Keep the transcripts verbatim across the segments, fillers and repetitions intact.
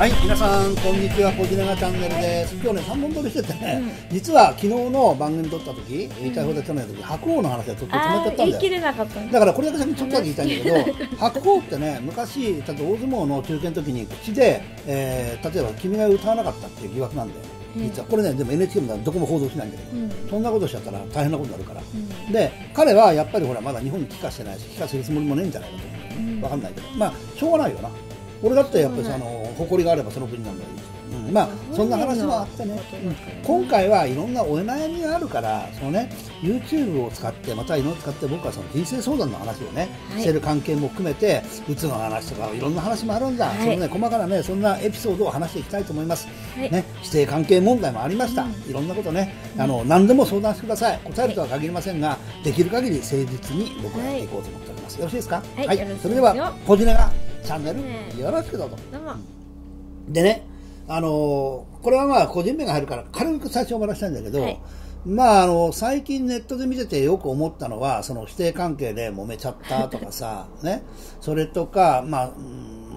はい、皆さんこんにちは、こじながチャンネルです。今日ねさんぼん撮りしててね、うん、実は昨日の番組撮った時、言いたい放題去年の時、白鵬の話がちょっと止まっちゃったんだよ。 言い切れなかった。 だからこれだけ先にちょっとだけ言いたいんだけど、白鵬ってね、昔例えば大相撲の中継の時に口で、えー、例えば君が歌わなかったっていう疑惑なんだよ。実はこれね、でも エヌエイチケー もどこも報道しないんだけど、うん、そんなことしちゃったら大変なことになるから、うん、で彼はやっぱりほらまだ日本に帰化してないし、帰化するつもりもねえんじゃないかと思う、うん、分かんないけど、まあしょうがないよな。俺だってやっぱりあの誇りがあればその国なんだよ。うん、まあそんな話もあってね、うん、今回はいろんなお悩みがあるから、そのね YouTube を使ってまたいろいろ使って僕はその人生相談の話をね、はい、してる関係も含めて、うつの話とかいろんな話もあるんだ、はい、そのね細かなねそんなエピソードを話していきたいと思います、はい、ね、師弟関係問題もありました、うん、いろんなことね、あの何でも相談してください。答えるとは限りませんが、できる限り誠実に僕はやっていこうと思っております。よろしいですか？ はい、はい、 それではこじねがチャンネルよろしくどうぞ。 どうも。 でね、あのー、これはまあ個人名が入るから軽く最初お話したいんだけど、はい、まああの最近ネットで見ててよく思ったのは、その師弟関係で揉めちゃったとかさね、それとかまあ、うん、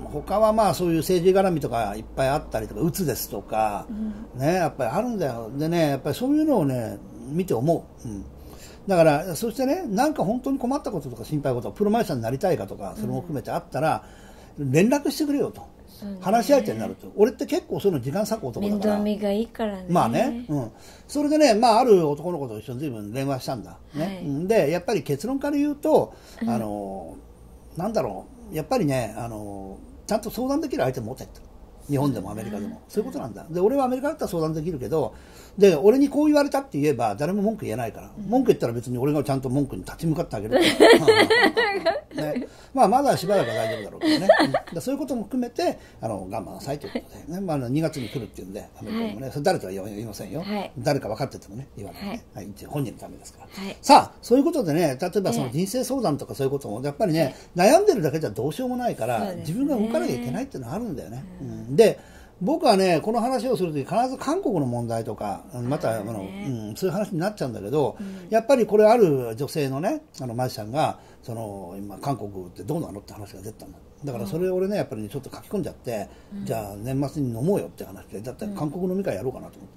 他はまあそういう政治絡みとかいっぱいあったりとか、うつですとか、うん、ね、やっぱりあるんだよ。でね、やっぱりそういうのをね見て思う。うん、だからそしてね、なんか本当に困ったこととか心配事、プロマイスターになりたいかとか、それも含めてあったら、うん、連絡してくれよと。話し相手になると。俺って結構そういうの時間割く男だから。 面倒見がいいからね。 まあね、うん。それでね、まあある男の子と一緒に随分電話したんだ。ね。はい、で、やっぱり結論から言うと、あの、うん、なんだろう、やっぱりね、あの、ちゃんと相談できる相手を持てって。日本でもアメリカでも。そういうことなんだ。で、俺はアメリカだったら相談できるけど、で、俺にこう言われたって言えば誰も文句言えないから。文句言ったら別に俺がちゃんと文句に立ち向かってあげる。ね、まあまだしばらくは大丈夫だろうけどね。うん、そういうことも含めて、あの、我慢なさいということで、ね。まあにがつに来るっていうんで、アメリカにもね、はい、それ誰とは言いませんよ。はい、誰か分かっててもね、言わないね。はい、一応本人のためですから。はい、さあ、そういうことでね、例えばその人生相談とかそういうことも、やっぱりね、はい、悩んでるだけじゃどうしようもないから、ね、自分が動かなきゃいけないっていうのがあるんだよね。うん、で、僕はね、この話をするとき必ず韓国の問題とか、またあの、うん、そういう話になっちゃうんだけど、うん、やっぱりこれある女性のね、あのマジさんが、その今韓国ってどうなのって話が出たんだ。だからそれを俺ね、やっぱり、ね、ちょっと書き込んじゃって、うん、じゃあ年末に飲もうよって話で、だって韓国飲み会やろうかなと思って。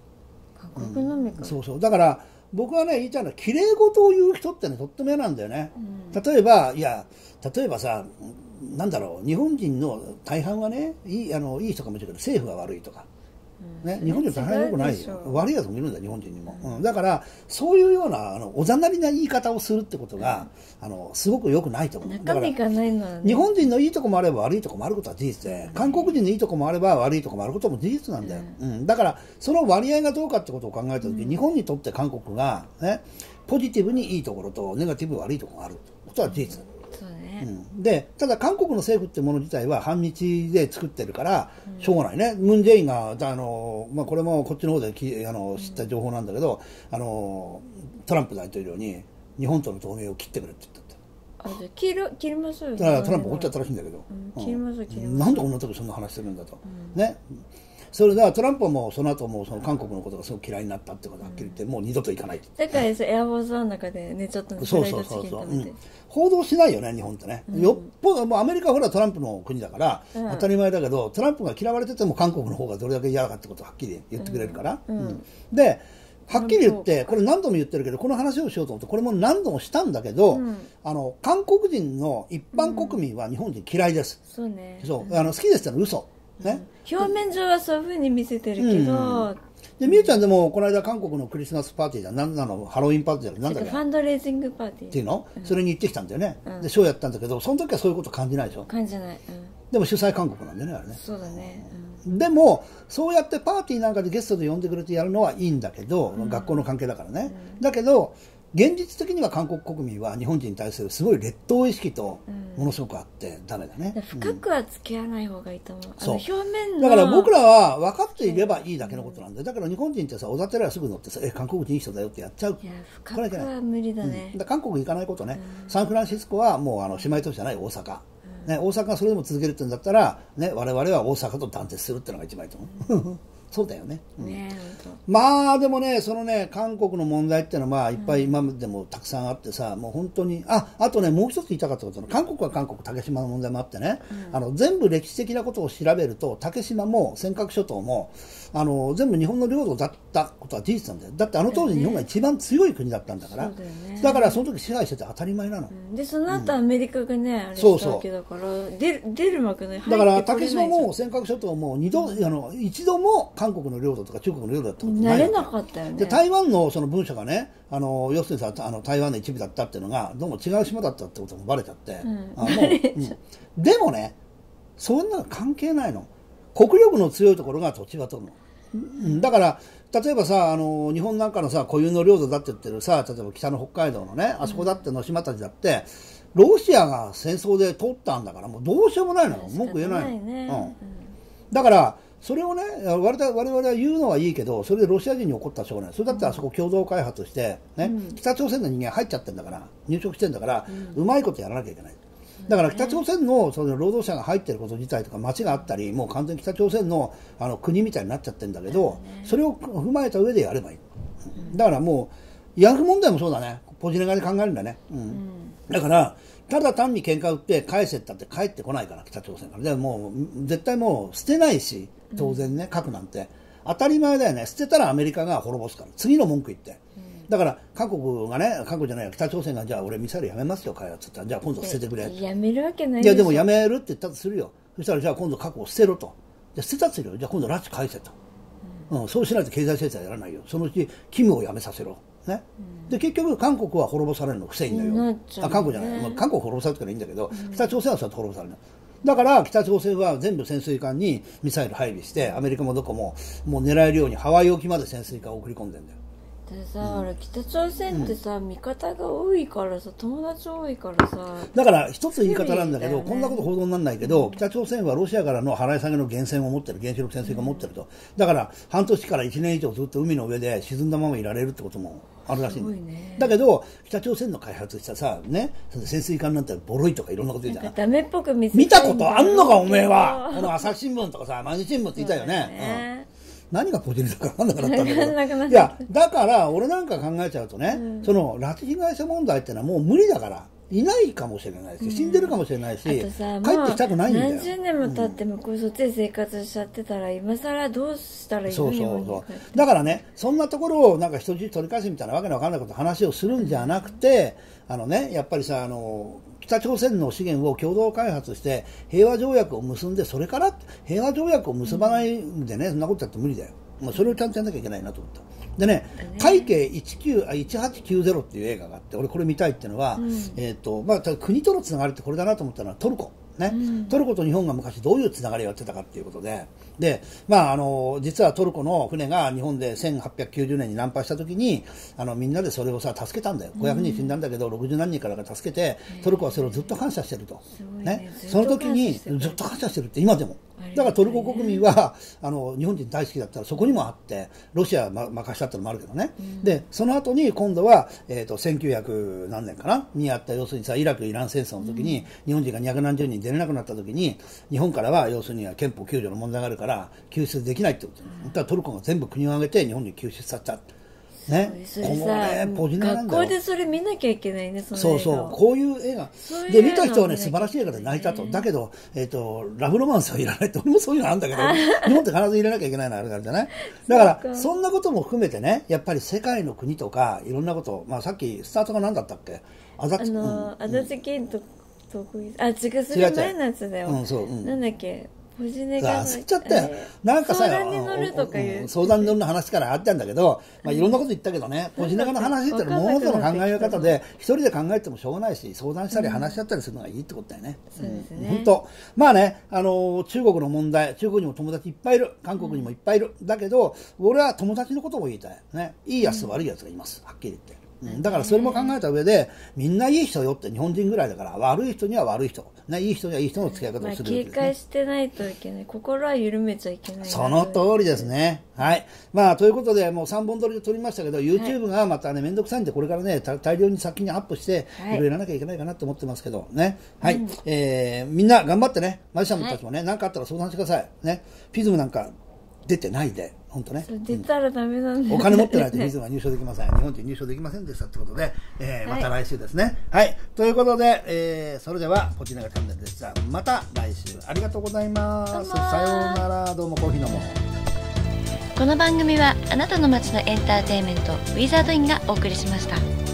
韓国飲み会、うん、 そうそう。だから僕はね、言いたいのは綺麗事を言う人ってね、とっても嫌なんだよね。うん、例えば、いや、例えばさ、なんだろう、日本人の大半はね、いい、あの、いい人かもしれないけど、政府が悪いとか。ね、日本人は大変良くないよ。悪いやつもいるんだよ、日本人にも。うん、だから、そういうような、あの、おざなりな言い方をするってことが、うん、あの、すごく良くないと思う。 中身がないのはね。 日本人のいいとこもあれば悪いとこもあることは事実で、韓国人のいいとこもあれば悪いとこもあることも事実なんだよ。うん。うん、だから、その割合がどうかってことを考えたとき、うん、日本にとって韓国が、ね、ポジティブにいいところと、ネガティブ悪いところがあることは事実。うん、でただ韓国の政府ってもの自体は反日で作ってるからしょうがないね。ムン・ジェインがあの、まあ、これもこっちの方できあの知った情報なんだけど、あのトランプ大統領に日本との同盟を切ってくれって言ったって。 あ、じゃ切る切りますよね。 だからトランプ怒っちゃったらしいんだけど、 うん、切ります切ります。 なんでこんな時そんな話してるんだと、うん、ね。それでトランプはもうその後もその韓国のことがすごく嫌いになったってことははっきり言って、うん、もう二度と行かないってだからエアフォースワンの中でねちょっとそうそうそうそう、うん、報道しないよね日本ってね、うん、よっぽどもうアメリカはほらトランプの国だから、うん、当たり前だけどトランプが嫌われてても韓国の方がどれだけ嫌だかってことをはっきり言ってくれるから、うんうん、ではっきり言ってこれ何度も言ってるけどこの話をしようと思ってこれも何度もしたんだけど、うん、あの韓国人の一般国民は日本人嫌いです、 うん、そうね、 そうあの好きですってのは嘘ね、 うん、表面上はそういうふうに見せてるけど、うん、 でみゆちゃんでもこの間韓国のクリスマスパーティーじゃん、なんなのハロウィンパーティーじゃん、なんだっけファンドレイジングパーティーっていうの、うん、それに行ってきたんだよね、うん、でショーやったんだけどその時はそういうこと感じないでしょ。 感じない、うん、 でも主催韓国なんだよねあれね。 そうだね、 うん、でもそうやってパーティーなんかでゲストで呼んでくれてやるのはいいんだけど、うん、学校の関係だからね、うん、だけど現実的には韓国国民は日本人に対するすごい劣等意識とものすごくあってダメだね、 うん、深くは付き合わない方がいいと思う、うん、あの表面のだから僕らは分かっていればいいだけのことなんで、だから日本人ってさ小田寺すぐ乗ってさえ韓国人いい人だよってやっちゃう。 いや深くは無理だね、 うん、だ韓国行かないことね、うん、サンフランシスコはもうあの姉妹都市じゃない大阪、うんね、大阪がそれでも続けるって言うんだったら、ね、我々は大阪と断絶するっていうのが一番いいと思うそうだよね。うん、 ねまあでもね、そのね、韓国の問題っていうのはまあいっぱい今までもたくさんあってさ、うん、もう本当に、あ、あとね、もう一つ言いたかったことは、韓国は韓国、竹島の問題もあってね、うん、あの全部歴史的なことを調べると、竹島も尖閣諸島も、あの全部日本の領土だったことは事実なんだよ。だってあの当時日本が一番強い国だったんだから、だね、だからその時支配してて当たり前なの。 うん、で、その後アメリカがね、うん、あれしたわけだから、出る、出るわけない。 だから竹島も尖閣諸島も二度、うん、あの一度も韓国の領土とか中国の領土だったことない。 慣れなかったよね。 で台湾のその文書がね、あの要するにさ、あの台湾の一部だったっていうのがどうも違う島だったってこともバレちゃって、うん、あもう、うん、でもね、そんなの関係ないの。国力の強いところが土地は取るの。うん、だから例えばさ、あの日本なんかのさ固有の領土だって言ってるさ、例えば北の北海道のね、あそこだっての島たちだって、うん、ロシアが戦争で取ったんだから、もうどうしようもないのよ。文句言えないの。ね、うん、だからそれをね、我々は言うのはいいけど、それでロシア人に怒ったらしょうがない。それだったらそこ共同開発して、ね、うん、北朝鮮の人間入っちゃってるんだから、入植してるんだから、うん、うまいことやらなきゃいけない。だから北朝鮮のその労働者が入ってること自体とか街があったり、もう完全に北朝鮮のあの国みたいになっちゃってるんだけど、それを踏まえた上でやればいい。だからもう、ヤフ問題もそうだね。ポジネガで考えるんだね。うん、だから、ただ単に喧嘩売って返せったって帰ってこないから、北朝鮮から。でもう絶対もう捨てないし、当然ね、核なんて。当たり前だよね。捨てたらアメリカが滅ぼすから。次の文句言って。だから韓国がね、韓国じゃないよ、北朝鮮がじゃあ俺ミサイルやめますよ開発って言ったら、じゃあ今度捨ててくれ。 やめるわけないでしょ。 いやでもやめるって言ったとするよ。そしたらじゃあ今度核を捨てろと。じゃあ捨てたとするよ。じゃあ今度拉致返せと。うん、そうしないと経済制裁やらないよ。そのうちキムをやめさせろ。ね。うん、で結局韓国は滅ぼされるのフセインのよ。あ、韓国じゃない。まあ、韓国滅ぼされてからいいんだけど、うん、北朝鮮はそうやって滅ぼされるの。だから北朝鮮は全部潜水艦にミサイル配備して、アメリカもどこももう狙えるようにハワイ沖まで潜水艦を送り込んでるんだよ。 でさ、うん、北朝鮮ってさ、うん、味方が多いからさ、友達多いからさ、 だから一つ言い方なんだけど、ね、こんなこと報道にならないけど、うん、北朝鮮はロシアからの払い下げの源泉を持ってる、原子力潜水艦を持ってると、だから半年からいちねん以上ずっと海の上で沈んだままいられるってこともあるらしいんだよ。ね、だけど北朝鮮の開発したさ、ね、潜水艦なんてボロいとかいろんなこと言うじゃん。 なんかダメっぽく見せ見たことあんのかおめえは。この朝日新聞とかさ、毎日新聞って言ったよね。何がポジネタか分かんなくなったんだけど、いやだから俺なんか考えちゃうとね、うん、その拉致被害者問題ってのはもう無理だから、いないかもしれないし、うん、死んでるかもしれないし、帰ってきたくないんだよ。 何十年も経って向こうそっちで生活しちゃってたら、今更どうしたらいいの。そうそうそう。 だからね、そんなところをなんか人質取り返すみたいなわけのわかんないこと話をするんじゃなくて、あのね、やっぱりさ、あの北朝鮮の資源を共同開発して平和条約を結んで、それから平和条約を結ばないんでね、うん、そんなことやって無理だよ。もうそれをちゃんとやんなきゃいけないなと思った。でね、海警いちきゅうあいちはちきゅうゼロっていう映画があって、俺これ見たいっていうのは、うん、えっとまあ国とのつながりってこれだなと思ったのはトルコ。ね、うん、トルコと日本が昔どういうつながりをやってたかっていうことで、で、まあ、あの実はトルコの船が日本でせんはっぴゃくきゅうじゅうねんに難破した時に、あのみんなでそれをさ助けたんだよ。ごひゃくにん死んだんだけど、ろくじゅうなんにんからが助けて、トルコはそれをずっと感謝してると、ねね、その時にずっと感謝してるって今でも。だからトルコ国民はあの日本人大好きだったらそこにもあって、ロシアは任したってのもあるけどね、うん、でその後に今度は、えー、とせんきゅうひゃくなんねんかなにあった、要するにさイラク・イラン戦争の時に、うん、日本人がにひゃくなんじゅうにん出れなくなった時に、日本からは要するには憲法きゅうじょの問題があるから救出できないってこと、うん、だからトルコが全部国を挙げて日本に救出させた。ね、 それさ、ポジネ学校でそれ見なきゃいけないね、その映画。そうそう、 こういう映画で見た人はね、素晴らしい映画で泣いたと。だけど、えっとラブロマンスはいらないって、俺もそういうのあるんだけど、日本って必ず入れなきゃいけないのあるからじゃない。だからそんなことも含めてね、やっぱり世界の国とかいろんなこと、まあさっきスタートが何だったっけ、 あざち、あのあざち金と得意、あ違う、それ前のやつだよ。うん、そう、うん、なんだっけ。ポジネが忘れちゃったよ。なんかさ、 相談に乗るとかいう、うん、 相談に乗るの話からあったんだけど、まあ、いろんなこと言ったけどね、ポジネガの話ってのはもう一つの考え方で、一人で考えてもしょうがないし、相談したり話し合ったりするのがいいってことだよね。 そうですね。 本当。まあね、あの中国の問題、中国にも友達いっぱいいる、韓国にもいっぱいいる。だけど、俺は友達のことを言いたい。ね、いいやつと悪いやつがいます。はっきり言って。うん、だからそれも考えた上で、みんないい人よって、日本人ぐらいだから、悪い人には悪い人、ね、いい人にはいい人の付き合い方をするわけですね。 まあ、警戒してないといけない、心は緩めちゃいけない。 その通りですね。はい。まあということで、もうさんぼん撮りで撮りましたけど、YouTube がまたね、めんどくさいんで、これからね、大量に先にアップして、はい、いろいろやらなきゃいけないかなと思ってますけどね。はい。うん、えー、みんな頑張ってね、マジシャンたちもね、何、はい、かあったら相談してください。ね。フィズムなんか出てないで、本当ね。 出たらダメなんで、 お金持ってないとビズは入賞できません。日本人入賞できませんでしたってことで、えー、また来週ですね。はい、はい、ということで、えー、それではポチナガチャンネルでした。また来週ありがとうございます。さようなら。どうもコーヒー飲もう。 この番組はあなたの街のエンターテインメントウィザードインがお送りしました。